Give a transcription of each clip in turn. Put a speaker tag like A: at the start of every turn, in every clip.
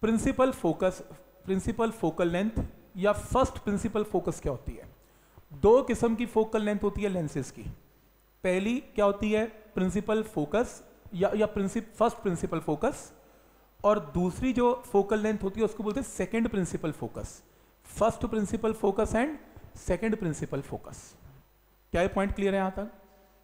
A: Principal focal length या first principal focus क्या होती है? दो किस्म की फोकल लेंथ होती है लेंसेज की। पहली क्या होती है? प्रिंसिपल फोकस या फर्स्ट प्रिंसिपल फोकस, और दूसरी जो फोकल लेंथ होती है उसको बोलते हैं second principal focus. First principal focus and second principal focus. क्या ये पॉइंट क्लियर है? यहां तक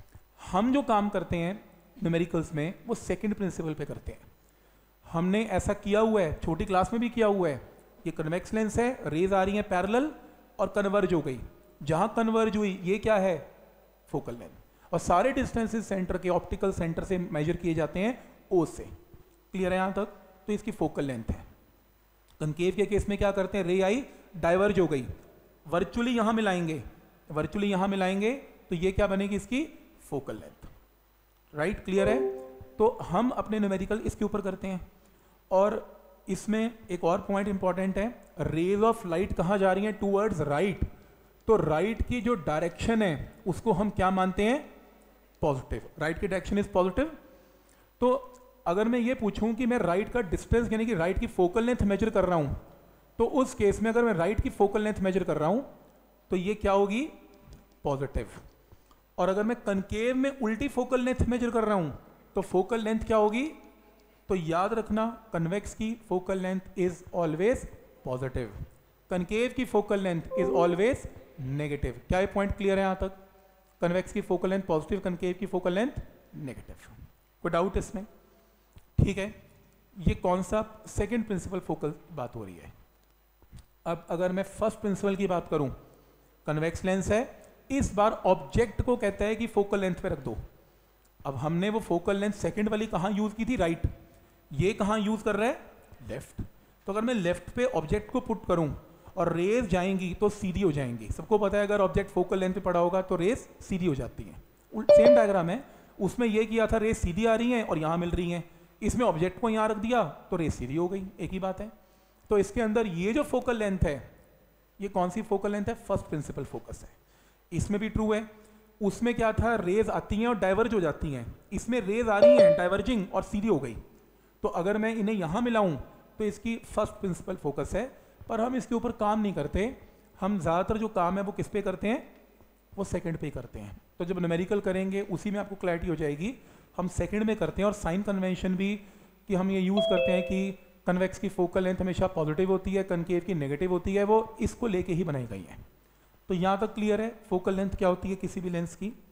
A: हम जो काम करते हैं न्यूमेरिकल्स में वो सेकंड प्रिंसिपल पे करते हैं। हमने ऐसा किया हुआ है, छोटी क्लास में भी किया हुआ है। ये कन्वेक्स लेंस है, रेज आ रही है पैरेलल और कन्वर्ज हो गई। जहां कन्वर्ज हुई ये क्या है? Focal length. और सारे डिस्टेंसेस सेंटर के, ऑप्टिकल सेंटर से मेजर किए जाते हैं ओ से। क्लियर है यहां तक? तो इसकी फोकल लेंथ है। कनकेव के केस में क्या करते हैं? रे आई डाइवर्ज हो गई, वर्चुअली यहां मिलाएंगे, तो ये क्या बनेगी? इसकी फोकल लेंथ। राइट, क्लियर है? तो हम अपने न्यूमेरिकल इसके ऊपर करते हैं। और इसमें एक और पॉइंट इंपॉर्टेंट है, रेज ऑफ लाइट कहां जा रही है? Towards right. तो राइट की जो डायरेक्शन है उसको हम क्या मानते हैं? पॉजिटिव। राइट की डायरेक्शन इज पॉजिटिव। तो अगर मैं ये पूछूं कि मैं राइट का डिस्टेंस यानी कि राइट की फोकल लेंथ मेजर कर रहा हूं, तो उस केस में अगर मैं राइट की फोकल लेंथ मेजर कर रहा हूं तो ये क्या होगी? पॉजिटिव। और अगर मैं कनकेव में उल्टी फोकल लेंथ मेजर कर रहा हूं तो फोकल लेंथ क्या होगी? तो याद रखना, कन्वेक्स की focal length is always positive, concave की focal length is always negative. क्या ये पॉइंट क्लियर है यहां तक? कन्वेक्स की फोकल लेंथ पॉजिटिव, कनकेव की फोकल लेंथ नेगेटिव। कोई डाउट इसमें? ठीक है, ये कौन सा सेकंड प्रिंसिपल फोकल बात हो रही है। अब अगर मैं फर्स्ट प्रिंसिपल की बात करूं, कन्वेक्स लेंस है, इस बार ऑब्जेक्ट को कहता है कि फोकल लेंथ पे रख दो। अब हमने वो फोकल लेंथ सेकंड वाली कहां यूज की थी? राइट। ये कहां यूज कर रहा है? लेफ्ट। तो अगर मैं लेफ्ट पे ऑब्जेक्ट को पुट करूं और रेज जाएंगी तो सीधी हो जाएंगी। सबको पता है अगर ऑब्जेक्ट फोकल लेंथ पे पड़ा होगा तो रेज सीधी हो जाती है। सेम डायग्राम है, उसमें ये किया था रेज सीधी आ रही है और यहां मिल रही है। इसमें ऑब्जेक्ट को यहां रख दिया तो रेज सीधी हो गई, एक ही बात है। तो इसके अंदर ये जो फोकल लेंथ है, ये कौन सी फोकल लेंथ है? फर्स्ट प्रिंसिपल फोकस है। इसमें भी ट्रू है। उसमें क्या था? रेज आती हैं और डाइवर्ज हो जाती हैं। इसमें रेज आ रही हैं डाइवर्जिंग और सीधी हो गई। तो अगर मैं इन्हें यहां मिलाऊं तो इसकी फर्स्ट प्रिंसिपल फोकस है। पर हम इसके ऊपर काम नहीं करते। हम ज़्यादातर जो काम है वो किस पे करते हैं? वो सेकंड पे करते हैं। तो जब न्यूमेरिकल करेंगे उसी में आपको क्लैरिटी हो जाएगी। हम सेकंड में करते हैं। और साइन कन्वेंशन भी कि हम ये यूज़ करते हैं कि कन्वेक्स की फोकल लेंथ हमेशा पॉजिटिव होती है, कनकेव की नेगेटिव होती है, वो इसको लेके ही बनाई गई है। तो यहाँ तक क्लियर है फोकल लेंथ क्या होती है किसी भी लेंस की।